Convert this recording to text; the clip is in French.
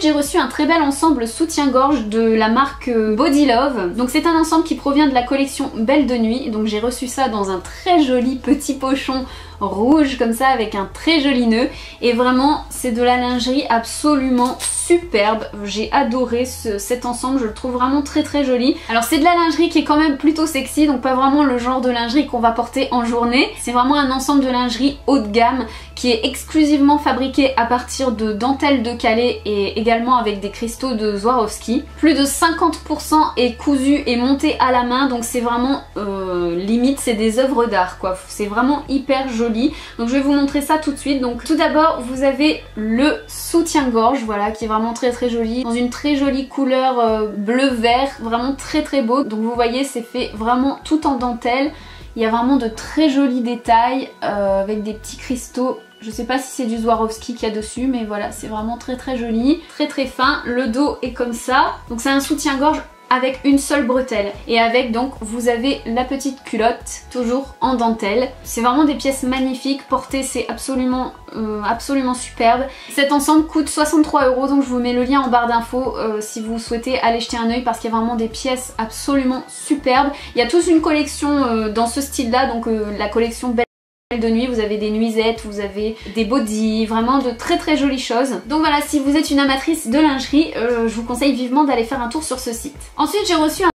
J'ai reçu un très bel ensemble soutien-gorge de la marque Body Love. Donc c'est un ensemble qui provient de la collection Belle de Nuit. Donc j'ai reçu ça dans un très joli petit pochon rouge comme ça avec un très joli nœud. Et vraiment c'est de la lingerie absolument superbe. J'ai adoré cet ensemble, je le trouve vraiment très très joli. Alors c'est de la lingerie qui est quand même plutôt sexy, donc pas vraiment le genre de lingerie qu'on va porter en journée. C'est vraiment un ensemble de lingerie haut de gamme qui est exclusivement fabriqué à partir de dentelle de Calais et également avec des cristaux de Swarovski. Plus de 50% est cousu et monté à la main, donc c'est vraiment limite c'est des œuvres d'art quoi. C'est vraiment hyper joli. Donc je vais vous montrer ça tout de suite. Donc tout d'abord vous avez le soutien-gorge, voilà, qui est vraiment très très joli, dans une très jolie couleur bleu-vert, vraiment très très beau. Donc vous voyez c'est fait vraiment tout en dentelle. Il y a vraiment de très jolis détails avec des petits cristaux. Je sais pas si c'est du Swarovski qu'il y a dessus, mais voilà, c'est vraiment très très joli, très très fin. Le dos est comme ça, donc c'est un soutien-gorge avec une seule bretelle. Et avec donc vous avez la petite culotte, toujours en dentelle. C'est vraiment des pièces magnifiques, portées c'est absolument superbe. Cet ensemble coûte 63 €, donc je vous mets le lien en barre d'infos si vous souhaitez aller jeter un oeil parce qu'il y a vraiment des pièces absolument superbes. Il y a toute une collection dans ce style là, donc la collection Belle de Nuit, vous avez des nuisettes, vous avez des bodys, vraiment de très très jolies choses. Donc voilà, si vous êtes une amatrice de lingerie, je vous conseille vivement d'aller faire un tour sur ce site. Ensuite j'ai reçu